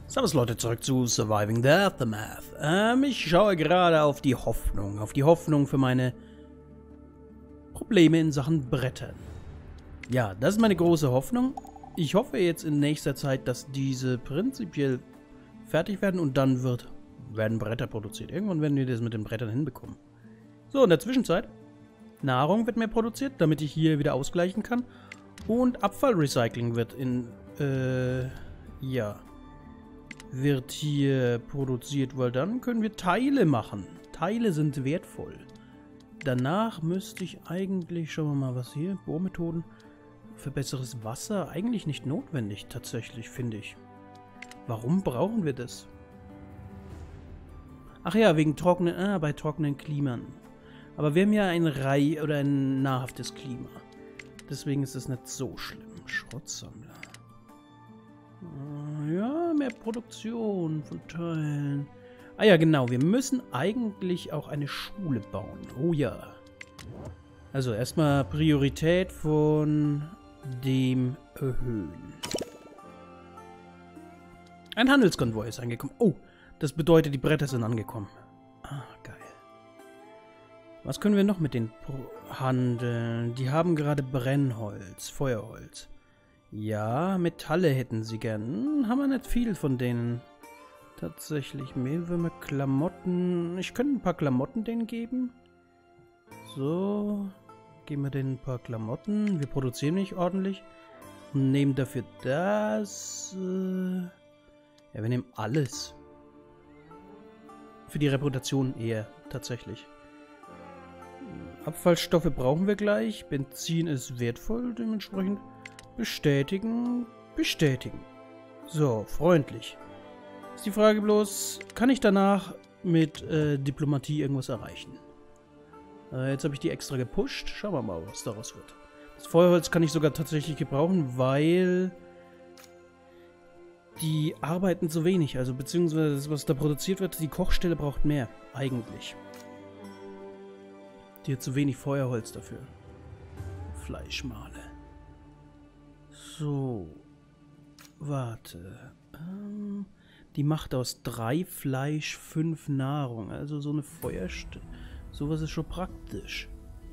Servus Leute, zurück zu Surviving the Aftermath. Ich schaue gerade auf die Hoffnung für meine Probleme in Sachen Brettern. Ja, das ist meine große Hoffnung. Ich hoffe jetzt in nächster Zeit, dass diese prinzipiell fertig werden und dann werden Bretter produziert. Irgendwann werden wir das mit den Brettern hinbekommen. So, in der Zwischenzeit, Nahrung wird mehr produziert, damit ich hier wieder ausgleichen kann. Und Abfallrecycling wird wird hier produziert, weil dann können wir Teile machen. Teile sind wertvoll. Danach müsste ich eigentlich, schauen wir mal, was hier, Bohrmethoden für besseres Wasser, eigentlich nicht notwendig, tatsächlich, finde ich. Warum brauchen wir das? Ach ja, wegen bei trockenen Klimen. Aber wir haben ja ein nahrhaftes Klima. Deswegen ist es nicht so schlimm. Schrottsammler. Ja, mehr Produktion von Teilen. Ah ja, genau. Wir müssen eigentlich auch eine Schule bauen. Oh ja. Also erstmal Priorität von dem erhöhen. Ein Handelskonvoi ist angekommen. Oh, das bedeutet, die Bretter sind angekommen. Ah, geil. Was können wir noch mit denen handeln? Die haben gerade Brennholz, Feuerholz. Ja, Metalle hätten sie gern. Haben wir nicht viel von denen. Tatsächlich Mehlwürmer, Klamotten. Ich könnte ein paar Klamotten denen geben. So. Geben wir denen ein paar Klamotten. Wir produzieren nicht ordentlich. Und nehmen dafür das. Ja, wir nehmen alles. Für die Reputation eher, tatsächlich. Abfallstoffe brauchen wir gleich. Benzin ist wertvoll, dementsprechend. Bestätigen, bestätigen. So, freundlich. Ist die Frage bloß, kann ich danach mit Diplomatie irgendwas erreichen? Jetzt habe ich die extra gepusht. Schauen wir mal, was daraus wird. Das Feuerholz kann ich sogar tatsächlich gebrauchen, weil die arbeiten zu wenig. Also beziehungsweise das, was da produziert wird, die Kochstelle braucht mehr, eigentlich. Die hat zu wenig Feuerholz dafür. Fleischmale. So. Warte. Die macht aus 3 Fleisch 5 Nahrung. Also so eine Feuerstelle. Sowas ist schon praktisch.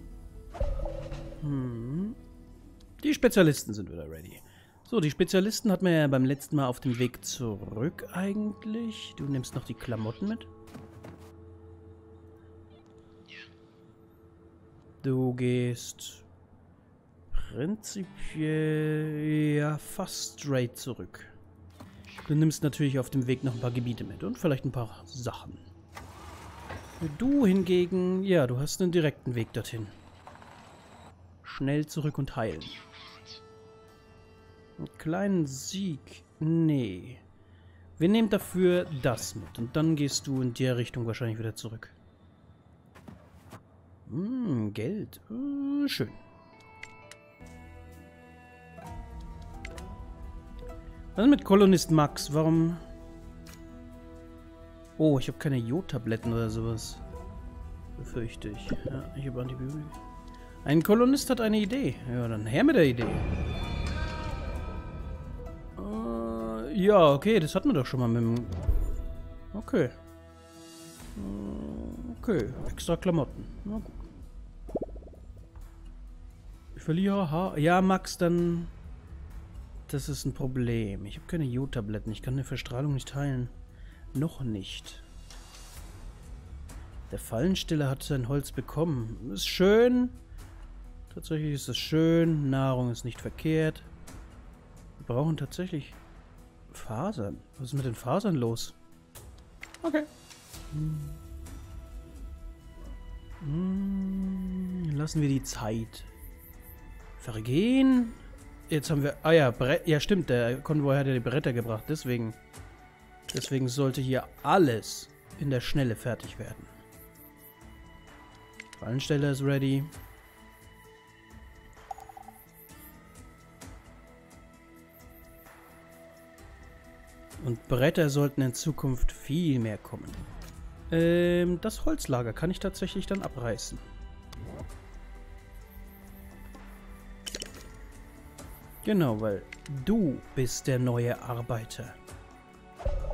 Die Spezialisten sind wieder ready. So, die Spezialisten hatten wir ja beim letzten Mal auf dem Weg zurück eigentlich. Du nimmst noch die Klamotten mit. Du gehst prinzipiell ja fast straight zurück. Du nimmst natürlich auf dem Weg noch ein paar Gebiete mit und vielleicht ein paar Sachen. Du hingegen, ja, du hast einen direkten Weg dorthin. Schnell zurück und heilen. Einen kleinen Sieg? Nee. Wir nehmen dafür das mit und dann gehst du in der Richtung wahrscheinlich wieder zurück. Geld. Schön. Was ist mit Kolonist Max? Warum? Oh, ich habe keine Jodtabletten oder sowas. Befürchte ich. Ja, ich habe Antibiotika. Ein Kolonist hat eine Idee. Ja, dann her mit der Idee. Ja, okay, das hatten wir doch schon mal mit dem... Okay. Okay, extra Klamotten. Na gut. Ich verliere Haar. Ja, Max, dann... Das ist ein Problem. Ich habe keine Jodtabletten. Ich kann eine Verstrahlung nicht heilen. Noch nicht. Der Fallensteller hat sein Holz bekommen. Ist schön. Tatsächlich ist es schön. Nahrung ist nicht verkehrt. Wir brauchen tatsächlich Fasern. Was ist mit den Fasern los? Okay. Lassen wir die Zeit vergehen. Jetzt haben wir... Ah ja, ja stimmt, der Konvoi hat ja die Bretter gebracht. Deswegen sollte hier alles in der Schnelle fertig werden. Fallensteller ist ready. Und Bretter sollten in Zukunft viel mehr kommen. Das Holzlager kann ich tatsächlich dann abreißen. Genau, weil du bist der neue Arbeiter.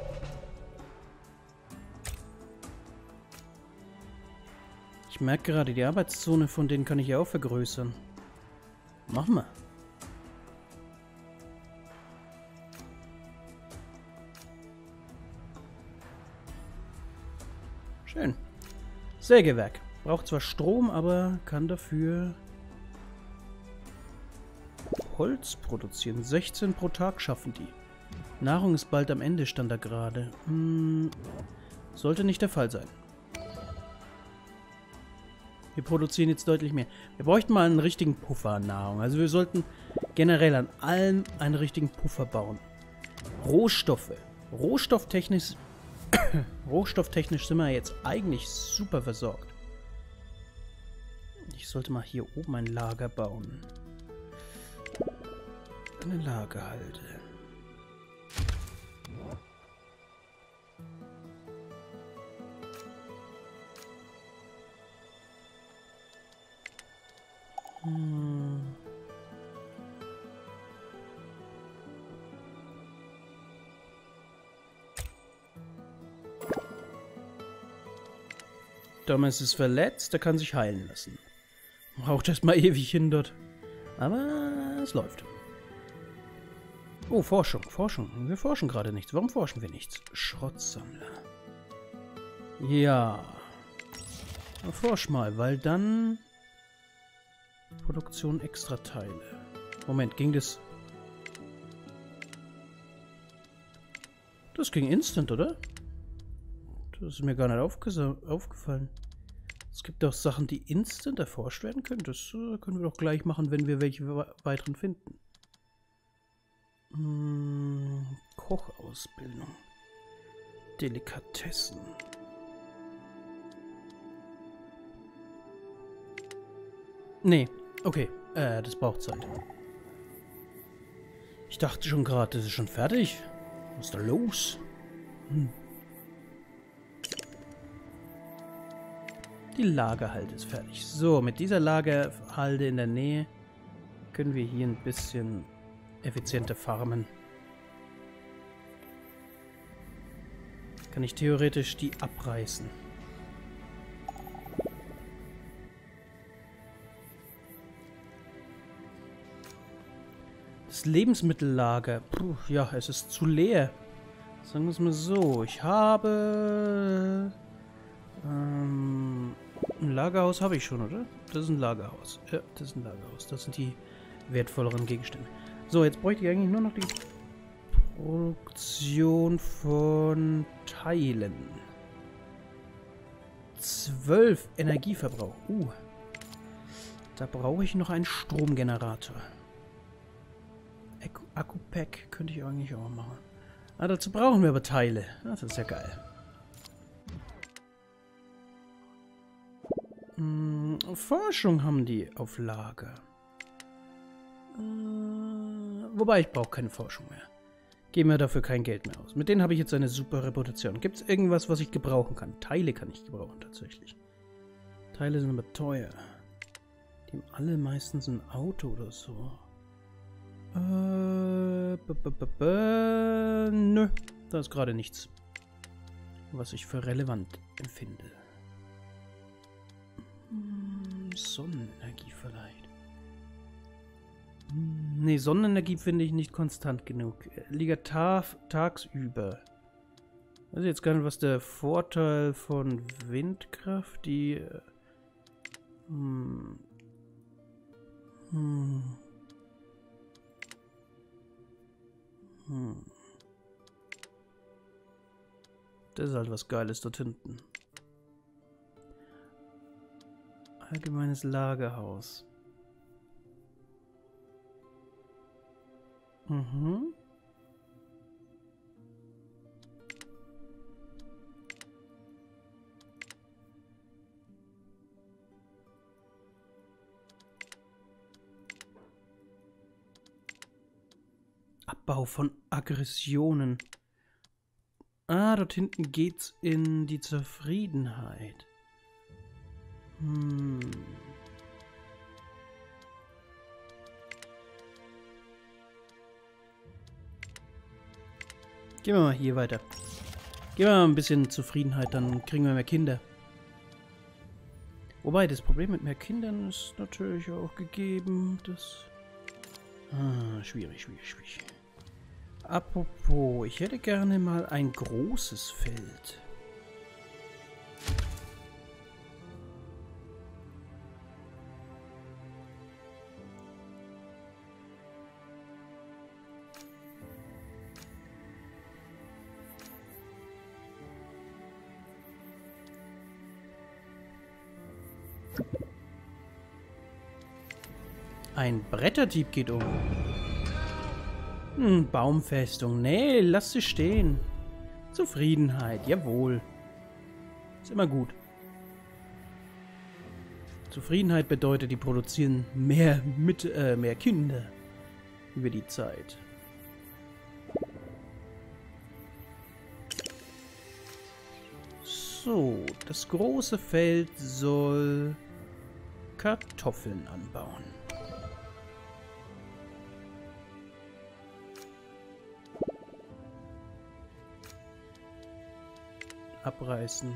Ich merke gerade, die Arbeitszone von denen kann ich ja auch vergrößern. Machen wir. Schön. Sägewerk. Braucht zwar Strom, aber kann dafür Holz produzieren. 16 pro Tag schaffen die. Nahrung ist bald am Ende, stand da gerade. Sollte nicht der Fall sein. Wir produzieren jetzt deutlich mehr. Wir bräuchten mal einen richtigen Puffer an Nahrung. Also wir sollten generell an allem einen richtigen Puffer bauen. Rohstoffe. Rohstofftechnisch sind wir jetzt eigentlich super versorgt. Ich sollte mal hier oben ein Lager bauen. Eine Lagerhalde. Thomas ist verletzt, er kann sich heilen lassen. Braucht erstmal ewig hin dort. Aber es läuft. Oh, Forschung, Forschung. Wir forschen gerade nichts. Warum forschen wir nichts? Schrottsammler. Ja. Forsch mal, weil dann... Produktion Extrateile. Moment, ging das... Das ging instant, oder? Das ist mir gar nicht aufgefallen. Es gibt auch Sachen, die instant erforscht werden können. Das können wir doch gleich machen, wenn wir welche weiteren finden. Kochausbildung. Delikatessen. Nee, okay. Das braucht Zeit. Ich dachte schon gerade, das ist schon fertig. Was ist da los? Die Lagerhalde ist fertig. So, mit dieser Lagerhalde in der Nähe können wir hier ein bisschen effizienter farmen. Kann ich theoretisch die abreißen. Das Lebensmittellager. Puh, ja, es ist zu leer. Sagen wir es mal so. Ich habe... ein Lagerhaus habe ich schon, oder? Das ist ein Lagerhaus. Ja, das ist ein Lagerhaus. Das sind die wertvolleren Gegenstände. So, jetzt bräuchte ich eigentlich nur noch die Produktion von Teilen. 12 Energieverbrauch. Da brauche ich noch einen Stromgenerator. Akku-Pack könnte ich eigentlich auch machen. Ah, dazu brauchen wir aber Teile. Das ist ja geil. Forschung haben die auf Lager. Wobei, ich brauche keine Forschung mehr. Geben wir dafür kein Geld mehr aus. Mit denen habe ich jetzt eine super Reputation. Gibt es irgendwas, was ich gebrauchen kann? Teile kann ich gebrauchen, tatsächlich. Teile sind aber teuer. Die haben alle meistens ein Auto oder so. Nö. Da ist gerade nichts, was ich für relevant empfinde. Sonnenenergie vielleicht. Nee, Sonnenenergie finde ich nicht konstant genug. Liegt tagsüber. Ich weiß jetzt gar nicht, was der Vorteil von Windkraft, die... Das ist halt was Geiles dort hinten. Allgemeines Lagerhaus. Abbau von Aggressionen. Ah, dort hinten geht's in die Zufriedenheit. Gehen wir mal hier weiter. Gehen wir mal ein bisschen Zufriedenheit, dann kriegen wir mehr Kinder. Wobei, das Problem mit mehr Kindern ist natürlich auch gegeben. Das... schwierig. Apropos, ich hätte gerne mal ein großes Feld. Ein Bretterdieb geht um. Baumfestung. Nee, lass sie stehen. Zufriedenheit, jawohl. Ist immer gut. Zufriedenheit bedeutet, die produzieren mehr Kinder über die Zeit. So, das große Feld soll Kartoffeln anbauen. Abreißen.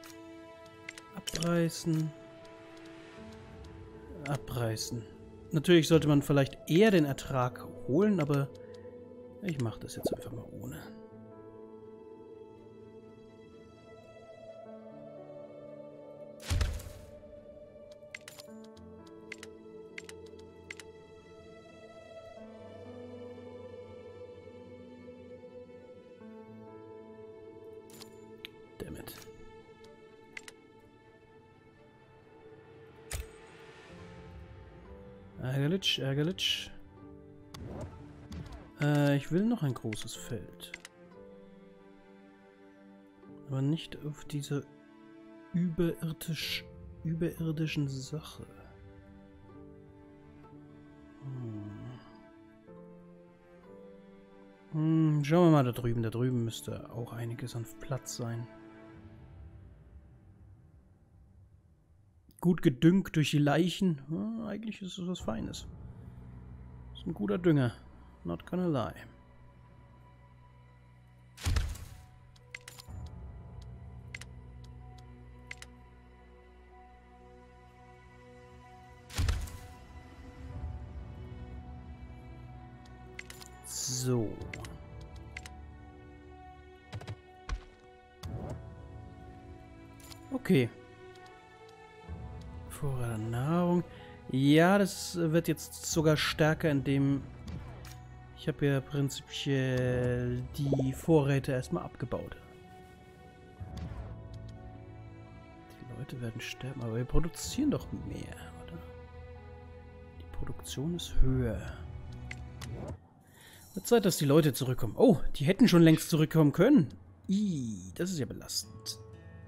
Natürlich sollte man vielleicht eher den Ertrag holen, aber ich mache das jetzt einfach mal ohne. Dammit. Ärgerlich. Ich will noch ein großes Feld. Aber nicht auf dieser überirdischen Sache. Schauen wir mal da drüben. Da drüben müsste auch einiges an Platz sein. Gut gedüngt durch die Leichen. Eigentlich ist es was Feines. Ist ein guter Dünger. Not gonna lie. So. Okay. Vorrat an Nahrung. Ja, das wird jetzt sogar stärker, indem ich habe ja prinzipiell die Vorräte erstmal abgebaut. Die Leute werden sterben, aber wir produzieren doch mehr, oder? Die Produktion ist höher. Wird Zeit, dass die Leute zurückkommen. Oh, die hätten schon längst zurückkommen können. Das ist ja belastend.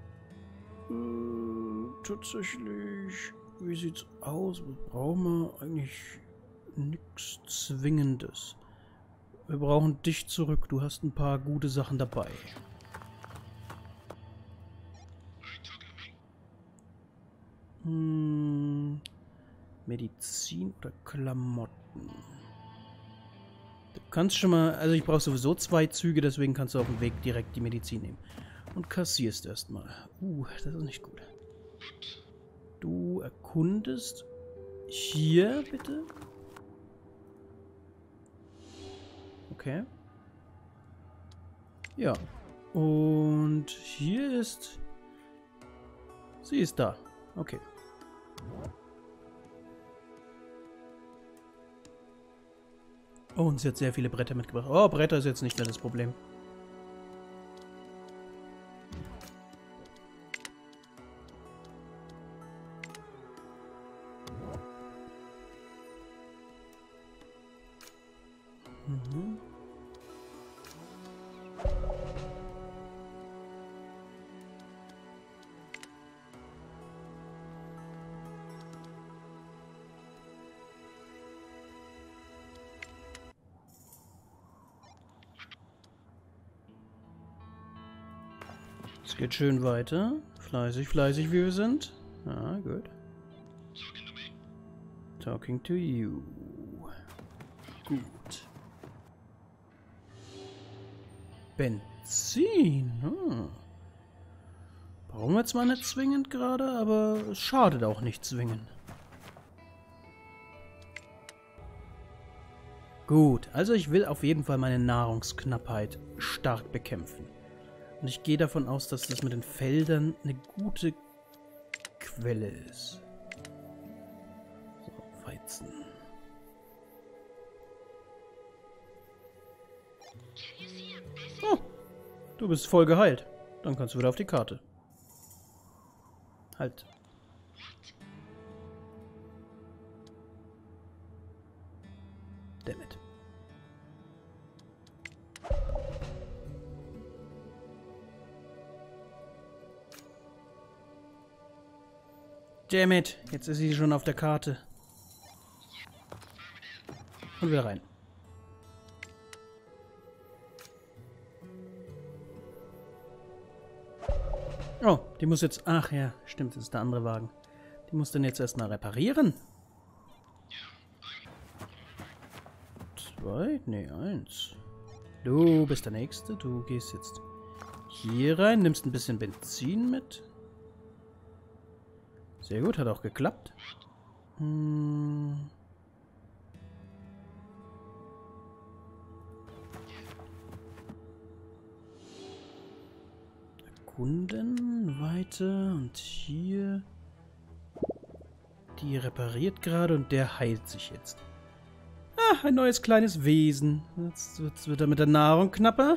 Tatsächlich, wie sieht's aus? Brauchen wir eigentlich nichts Zwingendes. Wir brauchen dich zurück. Du hast ein paar gute Sachen dabei. Medizin oder Klamotten? Du kannst schon mal... Also ich brauche sowieso 2 Züge, deswegen kannst du auf dem Weg direkt die Medizin nehmen. Und kassierst erstmal. Das ist nicht gut. Du erkundest hier, bitte. Okay. Ja. Und hier ist... Sie ist da. Okay. Oh, und sie hat sehr viele Bretter mitgebracht. Oh, Bretter ist jetzt nicht mehr das Problem. Es geht schön weiter. Fleißig, wie wir sind. Ah, gut. Talking to you. Gut. Benzin. Brauchen wir zwar nicht zwingend gerade, aber es schadet auch nicht zwingend. Gut, also ich will auf jeden Fall meine Nahrungsknappheit stark bekämpfen. Und ich gehe davon aus, dass das mit den Feldern eine gute Quelle ist. So, Weizen. Oh, du bist voll geheilt. Dann kannst du wieder auf die Karte. Halt. Dammit. Dammit, jetzt ist sie schon auf der Karte. Und wieder rein. Oh, die muss jetzt... Ach ja, stimmt, das ist der andere Wagen. Die muss dann jetzt erstmal reparieren. 2? Nee, 1. Du bist der Nächste. Du gehst jetzt hier rein, nimmst ein bisschen Benzin mit. Sehr gut, hat auch geklappt. Erkunden, weiter und hier. Die repariert gerade und der heilt sich jetzt. Ah, ein neues kleines Wesen. Jetzt wird er mit der Nahrung knapper.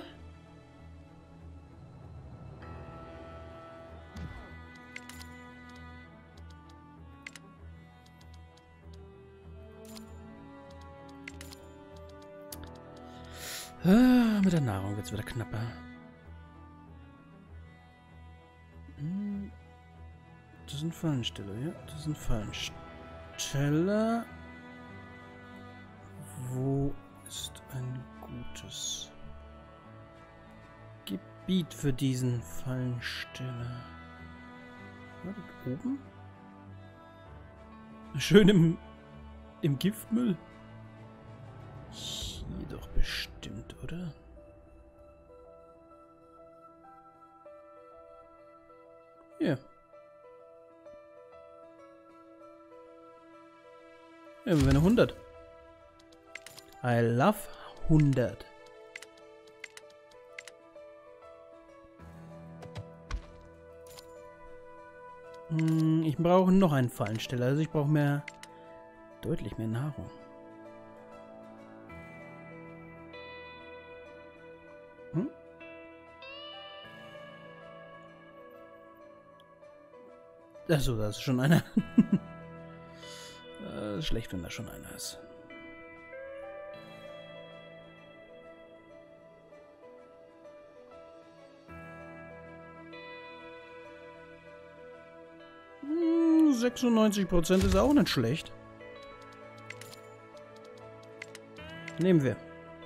Ah, mit der Nahrung wird es wieder knapper. Das sind Fallensteller, ja. Das sind Fallensteller. Wo ist ein gutes Gebiet für diesen Fallensteller? War das oben? Schön im Giftmüll? Hier doch bestimmt, oder? Hier. Ja, wir werden 100. I love 100. Ich brauche noch einen Fallensteller. Also ich brauche mehr... Deutlich mehr Nahrung. Achso, da ist schon einer. Schlecht, wenn da schon einer ist. Hm, 96% ist auch nicht schlecht. Nehmen wir.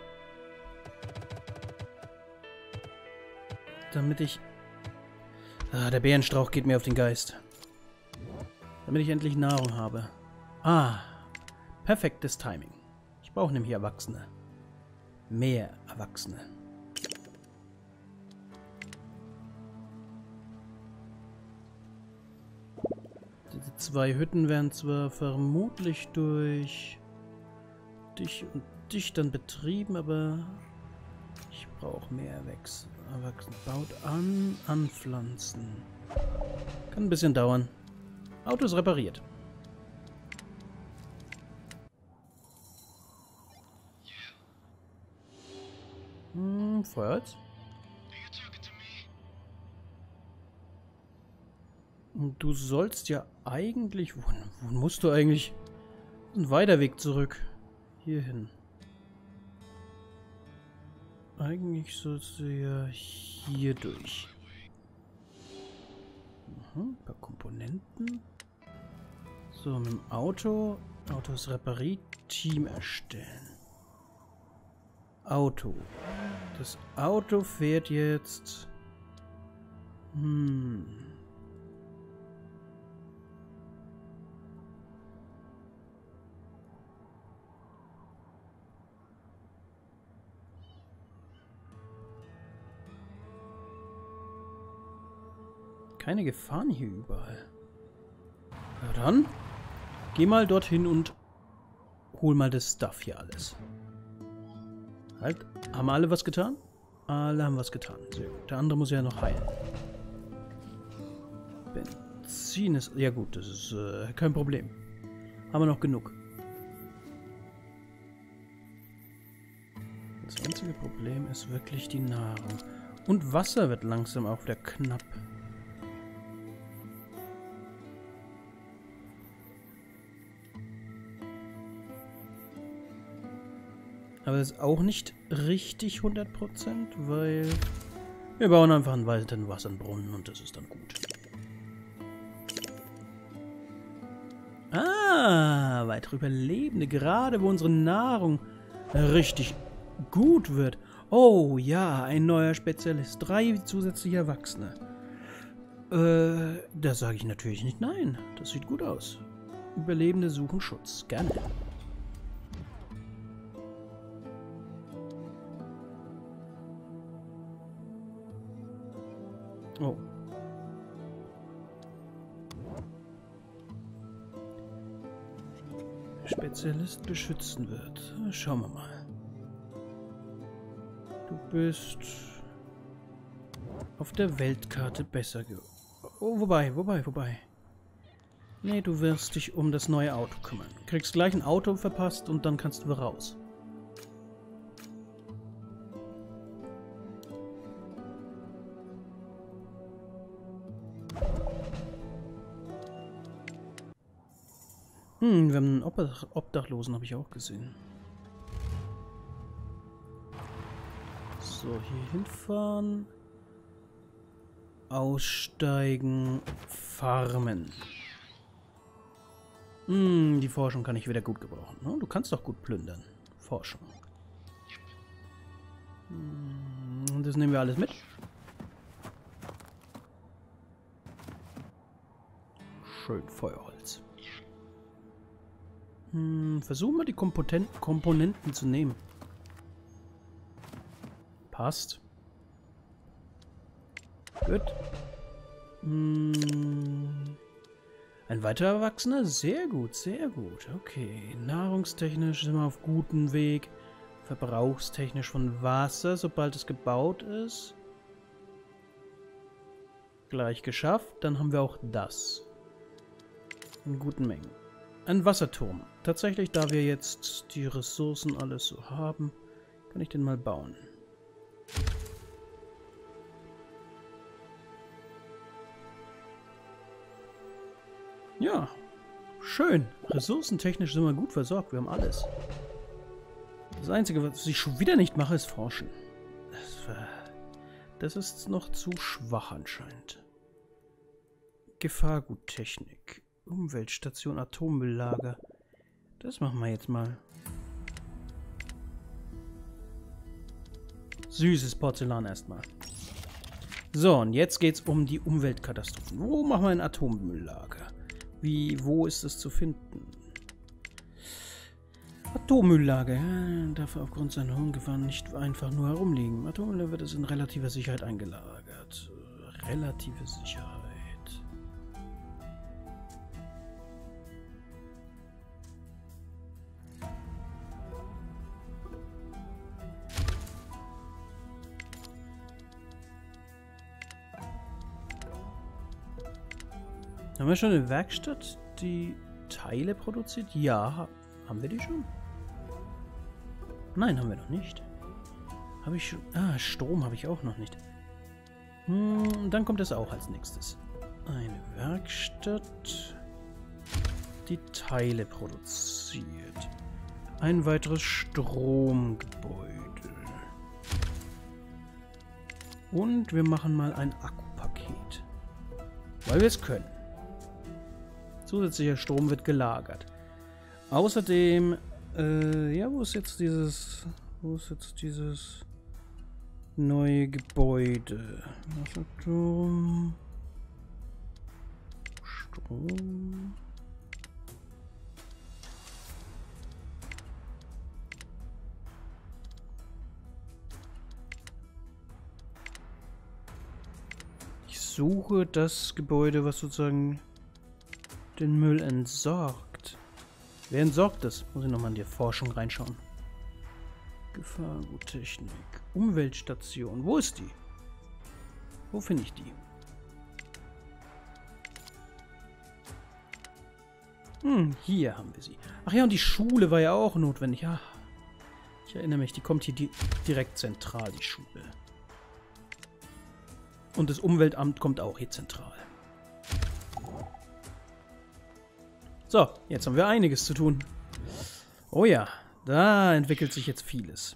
Damit ich... Ah, der Bärenstrauch geht mir auf den Geist. Damit ich endlich Nahrung habe. Ah, perfektes Timing. Ich brauche nämlich Erwachsene. Mehr Erwachsene. Diese 2 Hütten werden zwar vermutlich durch dich und dich dann betrieben, aber ich brauche mehr Erwachsene. Baut an, anpflanzen. Kann ein bisschen dauern. Auto ist repariert. Feuerholz. Du sollst ja eigentlich... Wo musst du eigentlich? Ein weiter Weg zurück. Hierhin. Eigentlich sollst du ja hier durch. Ein paar Komponenten. So, mit dem Auto. Auto ist repariert. Team erstellen. Auto. Das Auto fährt jetzt... Keine Gefahren hier überall. Na dann, geh mal dorthin und hol mal das Stuff hier alles. Halt, haben alle was getan? Alle haben was getan. Sehr gut. Der andere muss ja noch heilen. Benzin ist... Ja gut, das ist kein Problem. Haben wir noch genug. Das einzige Problem ist wirklich die Nahrung. Und Wasser wird langsam auch wieder knapp. Aber das ist auch nicht richtig 100%, weil wir bauen einfach einen weiteren Wasserbrunnen und das ist dann gut. Ah, weitere Überlebende, gerade wo unsere Nahrung richtig gut wird. Oh ja, ein neuer Spezialist, 3 zusätzliche Erwachsene. Da sage ich natürlich nicht nein. Das sieht gut aus. Überlebende suchen Schutz. Gerne. Oh. Spezialist beschützen wird. Schauen wir mal. Du bist auf der Weltkarte besser geworden. Oh, wobei. Nee, du wirst dich um das neue Auto kümmern. Kriegst gleich ein Auto verpasst und dann kannst du raus. Wir haben einen Obdachlosen, habe ich auch gesehen. So, hier hinfahren. Aussteigen. Farmen. Die Forschung kann ich wieder gut gebrauchen. Ne? Du kannst doch gut plündern. Forschung. Das nehmen wir alles mit. Schön Feuerholz. Versuchen wir die Komponenten zu nehmen. Passt. Gut. Ein weiterer Erwachsener? Sehr gut, sehr gut. Okay. Nahrungstechnisch sind wir auf gutem Weg. Verbrauchstechnisch von Wasser, sobald es gebaut ist. Gleich geschafft. Dann haben wir auch das. In guten Mengen. Ein Wasserturm. Tatsächlich, da wir jetzt die Ressourcen alles so haben, kann ich den mal bauen. Ja, schön. Ressourcentechnisch sind wir gut versorgt. Wir haben alles. Das Einzige, was ich schon wieder nicht mache, ist forschen. Das ist noch zu schwach anscheinend. Gefahrguttechnik. Umweltstation, Atommülllager. Das machen wir jetzt mal. Süßes Porzellan erstmal. So, und jetzt geht's um die Umweltkatastrophen. Wo machen wir ein Atommülllager? Wo ist es zu finden? Atommülllager. Ja, darf aufgrund seiner hohen Gefahren nicht einfach nur herumliegen. Atommüll wird es in relativer Sicherheit eingelagert. Relative Sicherheit. Haben wir schon eine Werkstatt, die Teile produziert? Ja. Haben wir die schon? Nein, haben wir noch nicht. Habe ich schon... Ah, Strom habe ich auch noch nicht. Dann kommt das auch als nächstes. Eine Werkstatt, die Teile produziert. Ein weiteres Stromgebäude. Und wir machen mal ein Akkupaket. Weil wir es können. Zusätzlicher Strom wird gelagert. Außerdem, ja, wo ist jetzt dieses neue Gebäude? Wasserturm. Strom. Ich suche das Gebäude, was sozusagen den Müll entsorgt. Wer entsorgt das? Muss ich nochmal in die Forschung reinschauen. Gefahrguttechnik. Umweltstation. Wo ist die? Wo finde ich die? Hier haben wir sie. Ach ja, und die Schule war ja auch notwendig. Ja, ich erinnere mich, die kommt hier direkt zentral, die Schule. Und das Umweltamt kommt auch hier zentral. So, jetzt haben wir einiges zu tun. Oh ja, da entwickelt sich jetzt vieles.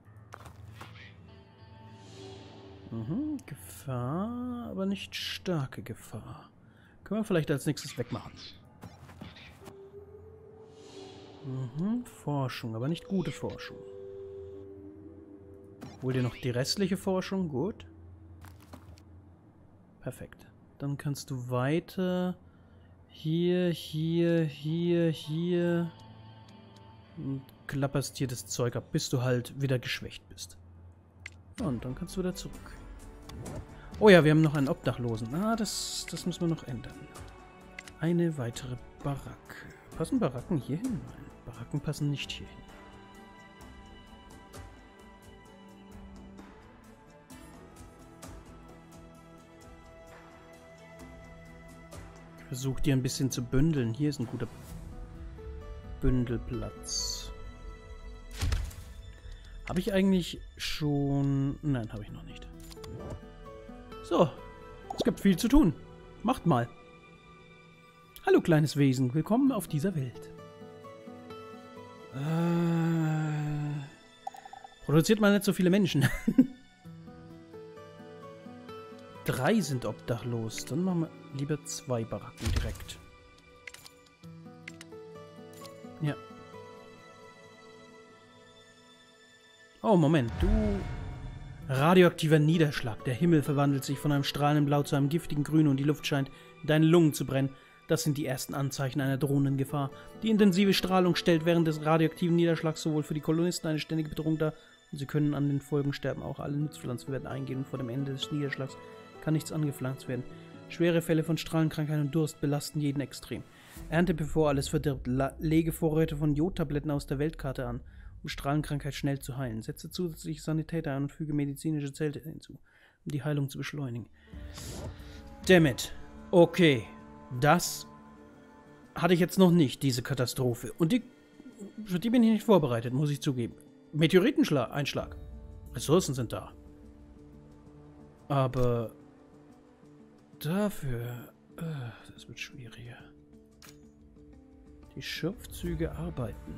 Gefahr, aber nicht starke Gefahr. Können wir vielleicht als nächstes wegmachen. Forschung, aber nicht gute Forschung. Hol dir noch die restliche Forschung, gut. Perfekt. Dann kannst du weiter hier und klapperst hier das Zeug ab, bis du halt wieder geschwächt bist. Und dann kannst du wieder zurück. Oh ja, wir haben noch einen Obdachlosen. Ah, das müssen wir noch ändern. Eine weitere Baracke. Passen Baracken hier hin? Nein, Baracken passen nicht hier hin. Ich versuche die ein bisschen zu bündeln. Hier ist ein guter Bündelplatz. Habe ich eigentlich schon... Nein, habe ich noch nicht. So, es gibt viel zu tun. Macht mal. Hallo, kleines Wesen. Willkommen auf dieser Welt. Produziert mal nicht so viele Menschen. 3 sind obdachlos. Dann machen wir lieber 2 Baracken direkt. Ja. Oh, Moment. Du... Radioaktiver Niederschlag. Der Himmel verwandelt sich von einem strahlenden Blau zu einem giftigen Grün und die Luft scheint in deinen Lungen zu brennen. Das sind die ersten Anzeichen einer drohenden Gefahr. Die intensive Strahlung stellt während des radioaktiven Niederschlags sowohl für die Kolonisten eine ständige Bedrohung dar und sie können an den Folgen sterben. Auch alle Nutzpflanzen werden eingehen und vor dem Ende des Niederschlags kann nichts angepflanzt werden. Schwere Fälle von Strahlenkrankheit und Durst belasten jeden extrem. Ernte, bevor alles verdirbt. Lege Vorräte von Jodtabletten aus der Weltkarte an, um Strahlenkrankheit schnell zu heilen. Setze zusätzliche Sanitäter an und füge medizinische Zelte hinzu, um die Heilung zu beschleunigen. Dammit. Okay. Das hatte ich jetzt noch nicht, diese Katastrophe. Und für die bin ich nicht vorbereitet, muss ich zugeben. Meteoriteneinschlag. Ressourcen sind da. Aber dafür... das wird schwieriger. Die Schürfzüge arbeiten.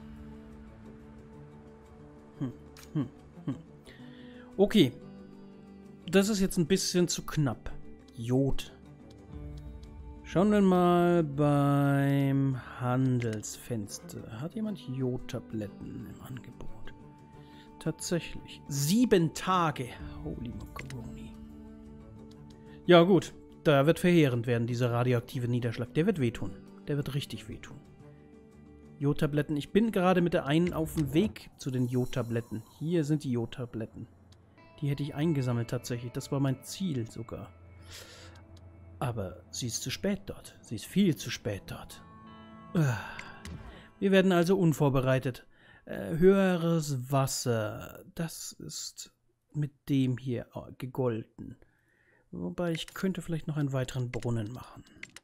Okay. Das ist jetzt ein bisschen zu knapp. Jod. Schauen wir mal beim Handelsfenster. Hat jemand Jodtabletten im Angebot? Tatsächlich. 7 Tage. Holy Macaroni. Ja gut. Da wird verheerend werden, dieser radioaktive Niederschlag. Der wird wehtun. Der wird richtig wehtun. Jodtabletten. Ich bin gerade mit der einen auf dem Weg zu den Jodtabletten. Hier sind die Jodtabletten. Die hätte ich eingesammelt tatsächlich. Das war mein Ziel sogar. Aber sie ist zu spät dort. Sie ist viel zu spät dort. Wir werden also unvorbereitet. Höheres Wasser. Das ist mit dem hier gegolten. Wobei ich könnte vielleicht noch einen weiteren Brunnen machen.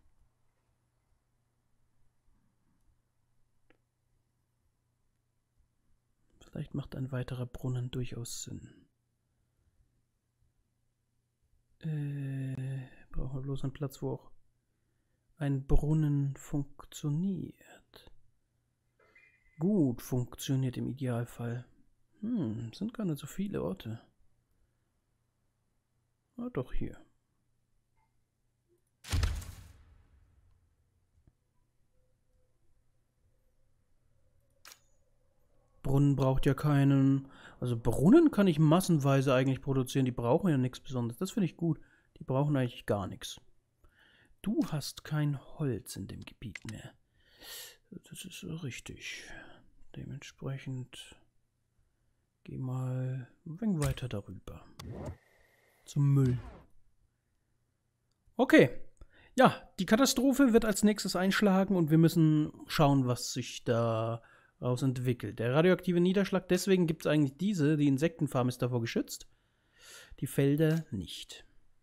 Vielleicht macht ein weiterer Brunnen durchaus Sinn. Brauchen wir bloß einen Platz, wo auch ein Brunnen funktioniert. Gut funktioniert im Idealfall. Sind gar nicht so viele Orte. Ah, doch hier. Brunnen braucht ja keinen... Also Brunnen kann ich massenweise eigentlich produzieren. Die brauchen ja nichts Besonderes. Das finde ich gut. Die brauchen eigentlich gar nichts. Du hast kein Holz in dem Gebiet mehr. Das ist richtig. Dementsprechend geh mal ein wenig weiter darüber. Zum Müll. Okay. Ja, die Katastrophe wird als nächstes einschlagen und wir müssen schauen, was sich daraus entwickelt. Der radioaktive Niederschlag, deswegen gibt es eigentlich diese, die Insektenfarm ist davor geschützt. Die Felder nicht.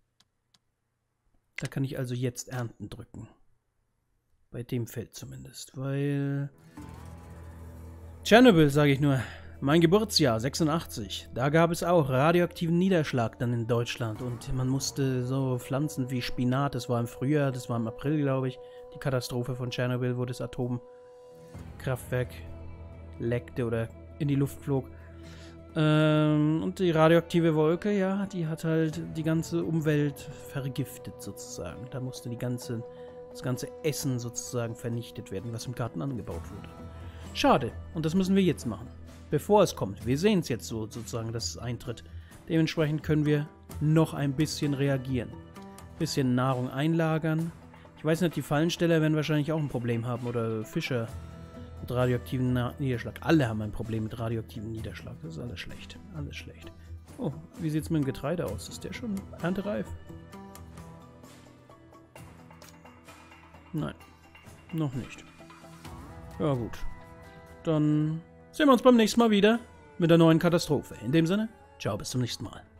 Da kann ich also jetzt Ernten drücken. Bei dem Feld zumindest, weil... Tschernobyl, sage ich nur. Mein Geburtsjahr, 86. Da gab es auch radioaktiven Niederschlag dann in Deutschland. Und man musste so Pflanzen wie Spinat, das war im Frühjahr, das war im April, glaube ich, die Katastrophe von Tschernobyl, wo das Atomkraftwerk leckte oder in die Luft flog. Und die radioaktive Wolke, ja, die hat halt die ganze Umwelt vergiftet sozusagen. Da musste das ganze Essen sozusagen vernichtet werden, was im Garten angebaut wurde. Schade. Und das müssen wir jetzt machen. Bevor es kommt. Wir sehen es jetzt so sozusagen, dass es eintritt. Dementsprechend können wir noch ein bisschen reagieren. Ein bisschen Nahrung einlagern. Ich weiß nicht, die Fallensteller werden wahrscheinlich auch ein Problem haben. Oder Fischer mit radioaktivem Niederschlag. Alle haben ein Problem mit radioaktivem Niederschlag. Das ist alles schlecht. Alles schlecht. Oh, wie sieht es mit dem Getreide aus? Ist der schon erntereif? Nein. Noch nicht. Ja gut. Dann sehen wir uns beim nächsten Mal wieder mit der neuen Katastrophe. In dem Sinne, ciao, bis zum nächsten Mal.